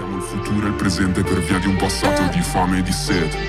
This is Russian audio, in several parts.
Siamo il futuro e il presente per via di un passato di fame e di sete.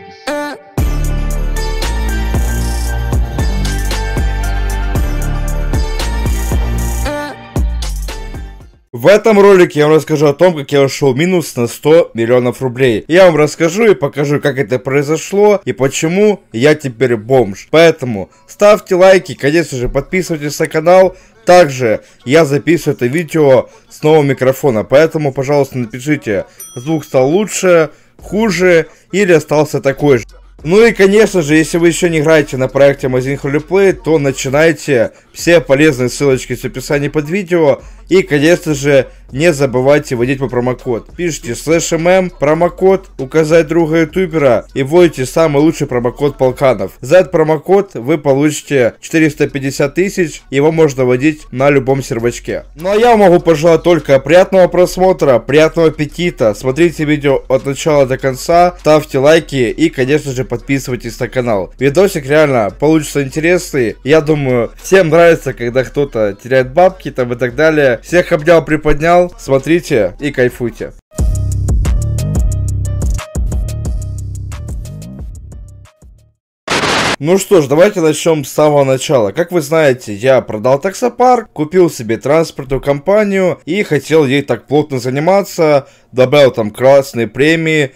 В этом ролике я вам расскажу о том, как я ушел в минус на 100 миллионов рублей. Я вам расскажу и покажу, как это произошло и почему я теперь бомж. Поэтому ставьте лайки, конечно же, подписывайтесь на канал. Также я записываю это видео с нового микрофона, поэтому, пожалуйста, напишите, звук стал лучше, хуже или остался такой же. Ну и, конечно же, если вы еще не играете на проекте Amazing Roleplay, то начинайте. Все полезные ссылочки в описании под видео. И, конечно же, не забывайте вводить по промокод. Пишите /mm, промокод, указать друга ютубера и вводите самый лучший промокод Полканов. За этот промокод вы получите 450 тысяч, его можно вводить на любом сервачке. Ну а я могу пожелать только приятного просмотра, приятного аппетита. Смотрите видео от начала до конца, ставьте лайки и, конечно же, подписывайтесь на канал. Видосик реально получится интересный. Я думаю, всем нравится, когда кто-то теряет бабки там и так далее. Всех обнял, приподнял. Смотрите и кайфуйте. Ну что ж, давайте начнем с самого начала. Как вы знаете, я продал таксопарк, купил себе транспортную компанию и хотел ей так плотно заниматься. Добавил там красные премии,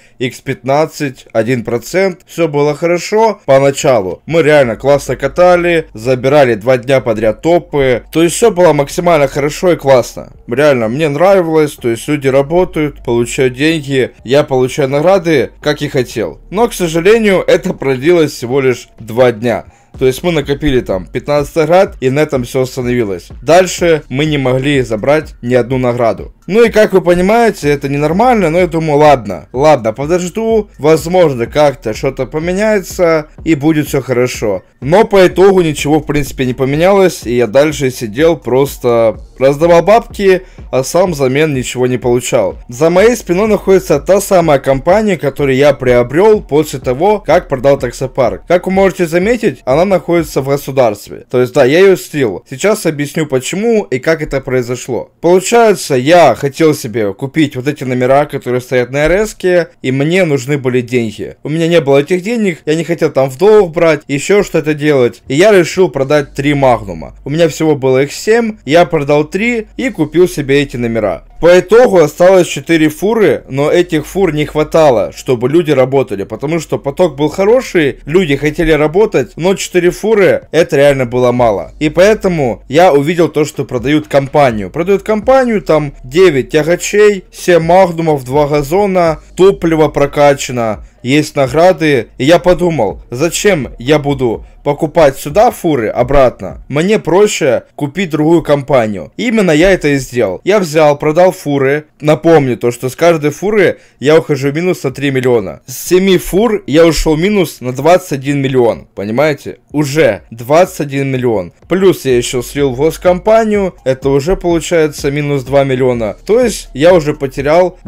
X15, 1%. Все было хорошо поначалу. Мы реально классно катали, забирали 2 дня подряд топы. То есть все было максимально хорошо и классно. Реально, мне нравилось, то есть люди работают, получают деньги, я получаю награды, как и хотел. Но, к сожалению, это продлилось всего лишь 2 дня. То есть мы накопили там 15 наград, и на этом все остановилось. Дальше мы не могли забрать ни одну награду. Ну и как вы понимаете, это ненормально, но я думаю, ладно, подожду. Возможно, как-то что-то поменяется, и будет все хорошо. Но по итогу ничего в принципе не поменялось, и я дальше сидел, просто раздавал бабки, а сам взамен ничего не получал. За моей спиной находится та самая компания, которую я приобрел после того, как продал таксопарк. Как вы можете заметить, она находится в государстве. То есть да, я ее слил. Сейчас объясню почему и как это произошло. Получается, я хотел себе купить вот эти номера, которые стоят на РС-ке, и мне нужны были деньги. У меня не было этих денег, я не хотел там в долг брать, еще что-то делать. И я решил продать 3 магнума. У меня всего было их 7, я продал 3 и купил себе эти номера. По итогу осталось 4 фуры, но этих фур не хватало, чтобы люди работали, потому что поток был хороший, люди хотели работать, но 4 фуры это реально было мало. И поэтому я увидел то, что продают компанию. Продают компанию, там 9 тягачей, 7 магнумов, 2 газона, топливо прокачано, есть награды. И я подумал, зачем я буду покупать сюда фуры обратно? Мне проще купить другую компанию. Именно я это и сделал. Я взял, продал фуры. Напомню то, что с каждой фуры я ухожу в минус на 3 миллиона. С 7 фур я ушел в минус на 21 миллион. Понимаете? Уже 21 миллион. Плюс я еще слил в госкомпанию. Это уже получается минус 2 миллиона. То есть я уже потерял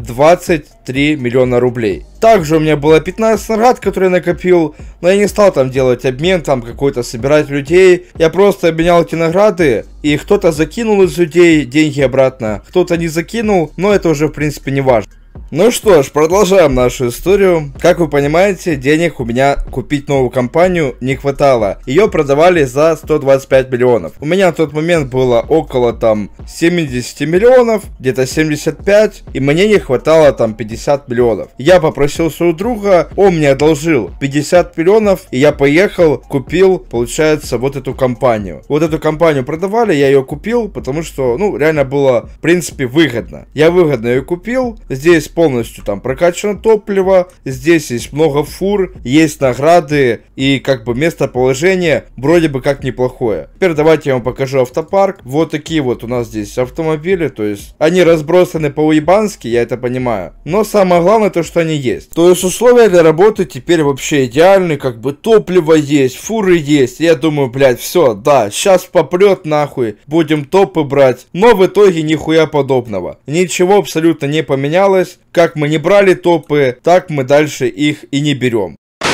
23 миллиона рублей. Также у меня было 15 наград, которые я накопил, но я не стал там делать обмен, там какой-то собирать людей. Я просто обменял эти награды, и кто-то закинул из людей деньги обратно, кто-то не закинул, но это уже в принципе не важно. Ну что ж, продолжаем нашу историю. Как вы понимаете, денег у меня купить новую компанию не хватало. Ее продавали за 125 миллионов. У меня на тот момент было около там 70 миллионов, где-то 75, и мне не хватало там 50 миллионов. Я попросил своего друга, он мне одолжил 50 миллионов, и я поехал, купил, получается, вот эту компанию. Вот эту компанию продавали, я ее купил, потому что, ну, реально было, в принципе, выгодно. Я выгодно ее купил, здесь полностью там прокачано топливо, здесь есть много фур, есть награды и как бы местоположение вроде бы как неплохое. Теперь давайте я вам покажу автопарк. Вот такие вот у нас здесь автомобили, то есть они разбросаны по-уебански, я это понимаю, но самое главное то, что они есть. То есть условия для работы теперь вообще идеальны, как бы топливо есть, фуры есть. Я думаю, блядь, все, да, сейчас попрет нахуй, будем топы брать, но в итоге нихуя подобного. Ничего абсолютно не поменялось. Как мы не брали топы, так мы дальше их и не берем.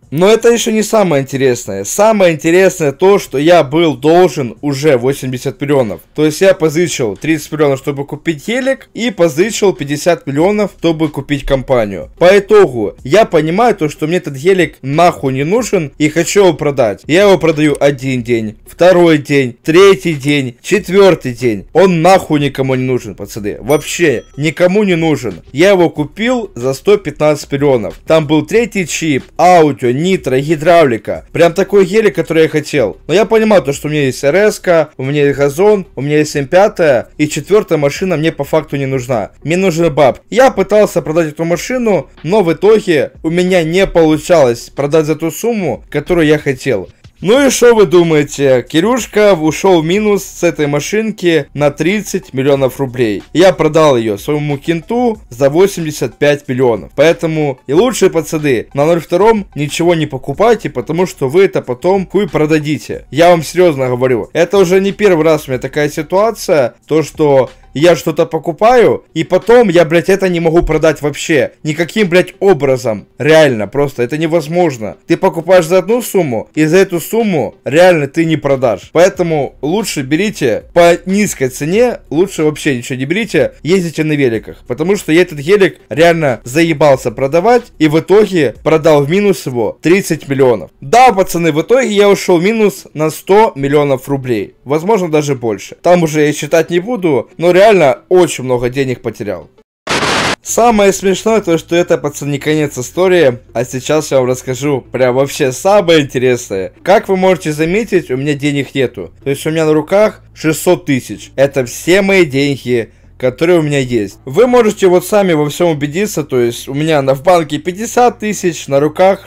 Но это еще не самое интересное. Самое интересное то, что я был должен уже 80 миллионов. То есть я позычил 30 миллионов, чтобы купить гелик, и позычил 50 миллионов, чтобы купить компанию. По итогу, я понимаю то, что мне этот гелик нахуй не нужен, и хочу его продать. Я его продаю один день, второй день, третий день, четвертый день. Он нахуй никому не нужен, пацаны. Вообще, никому не нужен. Я его купил за 115 миллионов. Там был третий чип, аудио, нитро, гидравлика. Прям такой гелик, который я хотел. Но я понимал то, что у меня есть РС, у меня есть газон, у меня есть М5, и четвертая машина мне по факту не нужна. Мне нужен баб. Я пытался продать эту машину, но в итоге у меня не получалось продать за ту сумму, которую я хотел. Ну и что вы думаете? Кирюшка ушел в минус с этой машинки на 30 миллионов рублей. Я продал ее своему кенту за 85 миллионов. Поэтому и лучше, пацаны, на 0.2 ничего не покупайте, потому что вы это потом хуй продадите. Я вам серьезно говорю. Это уже не первый раз у меня такая ситуация, то что я что-то покупаю, и потом я, блядь, это не могу продать вообще. Никаким, блядь, образом. Реально, просто это невозможно. Ты покупаешь за одну сумму, и за эту сумму реально ты не продашь. Поэтому лучше берите по низкой цене, лучше вообще ничего не берите, ездите на великах. Потому что я этот гелик реально заебался продавать, и в итоге продал в минус его 30 миллионов. Да, пацаны, в итоге я ушел в минус на 100 миллионов рублей. Возможно, даже больше. Там уже я считать не буду, но реально очень много денег потерял. Самое смешное то, что это, пацаны, не конец истории, а сейчас я вам расскажу прям вообще самое интересное. Как вы можете заметить, у меня денег нету. То есть у меня на руках 600 тысяч. Это все мои деньги, которые у меня есть. Вы можете вот сами во всем убедиться, то есть у меня в банке 50 тысяч, на руках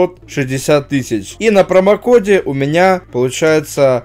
660 тысяч. И на промокоде у меня получается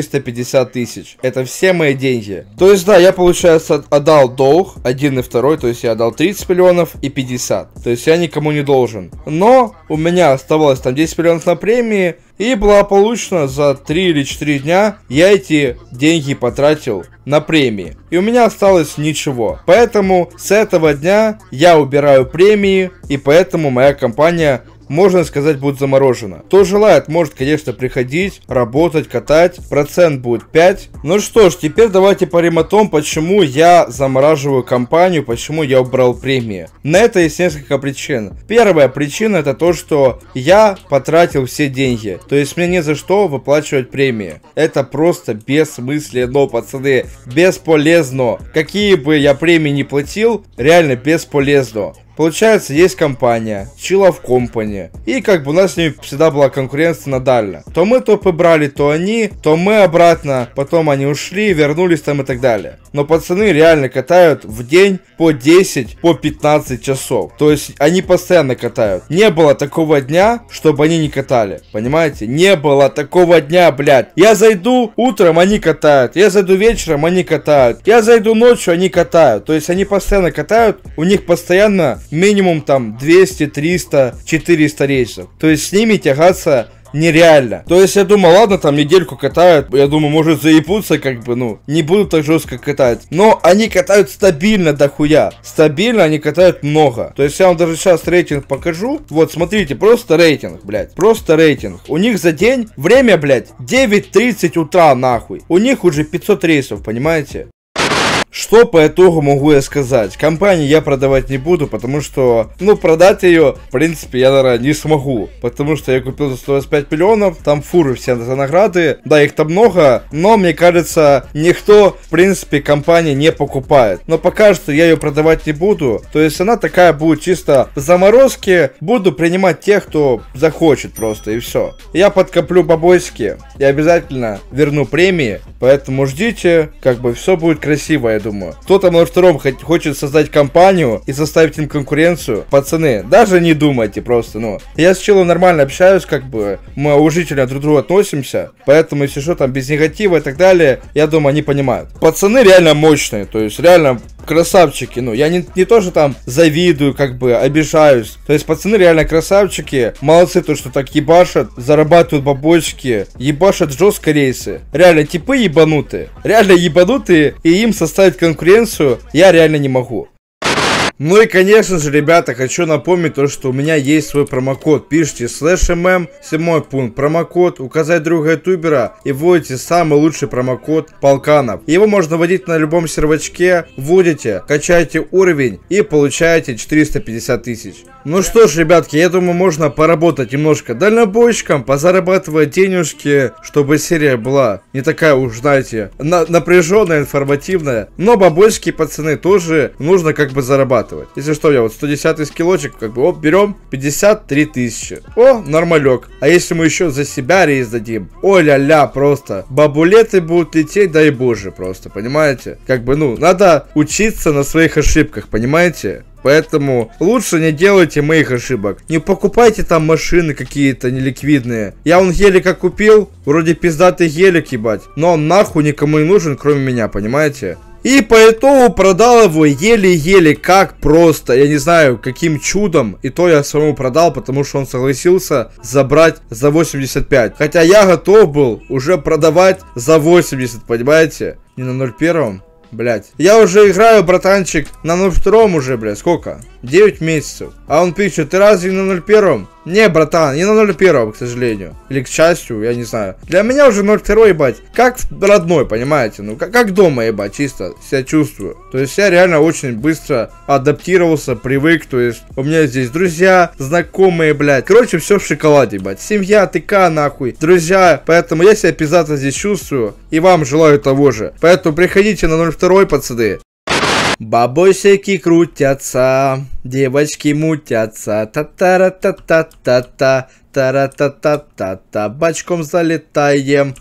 450 тысяч. Это все мои деньги. То есть да, я, получается, отдал долг, один и второй, то есть я отдал 30 миллионов и 50. То есть я никому не должен. Но у меня оставалось там 10 миллионов на премии. И благополучно за 3 или 4 дня я эти деньги потратил на премии. И у меня осталось ничего. Поэтому с этого дня я убираю премии. И поэтому моя компания, можно сказать, будет заморожена. Кто желает, может, конечно, приходить, работать, катать. Процент будет 5. Ну что ж, теперь давайте поговорим о том, почему я замораживаю компанию, почему я убрал премии. На это есть несколько причин. Первая причина это то, что я потратил все деньги. То есть мне не за что выплачивать премии. Это просто бессмысленно, пацаны. Бесполезно. Какие бы я премии не платил, реально бесполезно. Получается, есть компания, Chill Company, и как бы у нас с ними всегда была конкуренция надально. То мы топы брали, то они, то мы обратно, потом они ушли, вернулись там и так далее. Но пацаны реально катают в день по 10, по 15 часов. То есть они постоянно катают. Не было такого дня, чтобы они не катали. Понимаете? Не было такого дня, блядь. Я зайду утром, они катают. Я зайду вечером, они катают. Я зайду ночью, они катают. То есть они постоянно катают. У них постоянно минимум там 200, 300, 400 рейсов. То есть с ними тягаться нереально. То есть я думал, ладно, там недельку катают, я думаю, может заебутся, как бы, ну, не будут так жестко катать. Но они катают стабильно дохуя. Стабильно они катают много. То есть я вам даже сейчас рейтинг покажу. Вот, смотрите, просто рейтинг, блядь. Просто рейтинг. У них за день время, блядь, 9:30 утра, нахуй. У них уже 500 рейсов, понимаете? Что по итогу могу я сказать? Компанию я продавать не буду, потому что, ну, продать ее, в принципе, я, наверное, не смогу. Потому что я купил за 125 миллионов, там фуры все за награды. Да, их там много, но, мне кажется, никто, в принципе, компании не покупает. Но пока что я ее продавать не буду. То есть она такая будет чисто в заморозке. Буду принимать тех, кто захочет просто, и все. Я подкоплю бабосики и обязательно верну премии. Поэтому ждите, как бы все будет красиво, я думаю. Кто там на втором хочет создать компанию и составить им конкуренцию, пацаны, даже не думайте просто, ну. Я с Чиллом нормально общаюсь, как бы, мы уважительно друг к другу относимся, поэтому, если что, там, без негатива и так далее, я думаю, они понимают. Пацаны реально мощные, то есть, реально красавчики, ну, я не то, что там завидую, как бы, обижаюсь, то есть, пацаны реально красавчики, молодцы, то, что так ебашат, зарабатывают бабочки, ебашат жестко рейсы, реально, типы ебанутые, и им составить конкуренцию я реально не могу. Ну и конечно же, ребята, хочу напомнить то, что у меня есть свой промокод. Пишите /mm, 7 пункт, промокод, указать друга ютубера и вводите самый лучший промокод Полканов. Его можно вводить на любом сервачке, вводите, качаете уровень и получаете 450 тысяч. Ну что ж, ребятки, я думаю, можно поработать немножко дальнобойщиком, позарабатывать денежки, чтобы серия была не такая уж, знаете, напряженная, информативная. Но бабочки, пацаны, тоже нужно как бы зарабатывать. Если что, я вот 110 скиллочек, как бы, оп, берем 53 тысячи. О, нормалек. А если мы еще за себя рейс дадим? Ой, ля-ля, просто. Бабулеты будут лететь, дай боже, просто, понимаете? Как бы, ну, надо учиться на своих ошибках, понимаете? Поэтому лучше не делайте моих ошибок. Не покупайте там машины какие-то неликвидные. Я вон гелика купил, вроде пиздатый гелик, ебать. Но он нахуй никому не нужен, кроме меня, понимаете? И по итогу продал его еле-еле, как просто, я не знаю, каким чудом. И то я самому продал, потому что он согласился забрать за 85. Хотя я готов был уже продавать за 80, понимаете? Не на 0.1. Блять. Я уже играю, братанчик, на 0.2 уже, блядь, сколько? 9 месяцев. А он пишет, ты разве на 0.1? Не, братан, не на 0.1, к сожалению. Или к счастью, я не знаю. Для меня уже 0.2, ебать, как родной, понимаете? Ну, как дома, ебать, чисто себя чувствую. То есть я реально очень быстро адаптировался, привык. То есть у меня здесь друзья, знакомые, блядь. Короче, все в шоколаде, ебать. Семья, ТК, нахуй. Друзья, поэтому я себя пиздато здесь чувствую. И вам желаю того же. Поэтому приходите на 0.2, пацаны. Бабосики крутятся, девочки мутятся, та-та-ра-та-та-та-та, та-ра-та-та-та-та, бачком залетаем.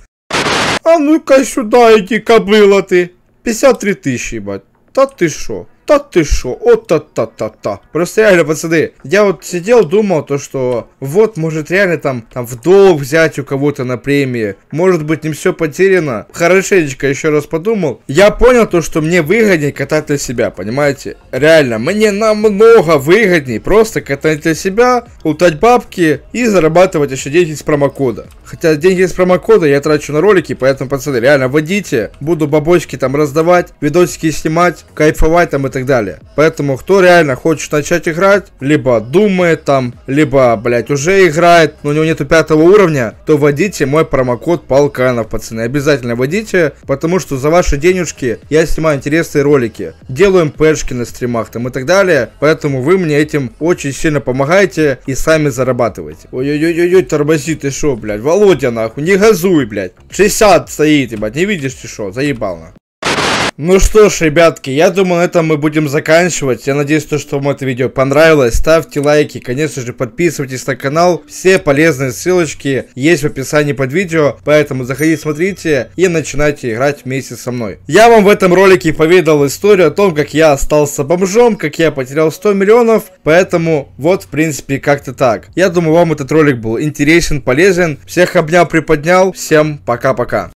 А ну-ка сюда иди, кобыла ты. 53 тысячи, ебать. Та ты шо? Та ты шо? О, та-та-та-та. Просто реально, пацаны, я вот сидел, думал, то что вот, может реально там в долг взять у кого-то на премии. Может быть, не все потеряно. Хорошенечко еще раз подумал. Я понял то, что мне выгоднее катать для себя, понимаете? Реально, мне намного выгоднее просто катать для себя, лутать бабки и зарабатывать еще деньги с промокода. Хотя деньги с промокода я трачу на ролики, поэтому, пацаны, реально, вводите. Буду бабочки там раздавать, видосики снимать, кайфовать там и так далее. Поэтому, кто реально хочет начать играть, либо думает там, либо, блять, уже играет, но у него нету 5 уровня, то вводите мой промокод Полканов, пацаны. Обязательно вводите, потому что за ваши денежки я снимаю интересные ролики, делаю МПшки на стримах там и так далее. Поэтому вы мне этим очень сильно помогаете и сами зарабатываете. Ой-ой-ой-ой, тормози, ты шо, блядь, Володя, нахуй, не газуй, блядь. 60 стоит, ебать, не видишь ты шо, заебал, нахуй. Ну что ж, ребятки, я думаю, на этом мы будем заканчивать. Я надеюсь, что вам это видео понравилось. Ставьте лайки, конечно же, подписывайтесь на канал. Все полезные ссылочки есть в описании под видео. Поэтому заходите, смотрите и начинайте играть вместе со мной. Я вам в этом ролике поведал историю о том, как я остался бомжом, как я потерял 100 миллионов. Поэтому вот, в принципе, как-то так. Я думаю, вам этот ролик был интересен, полезен. Всех обнял, приподнял. Всем пока-пока.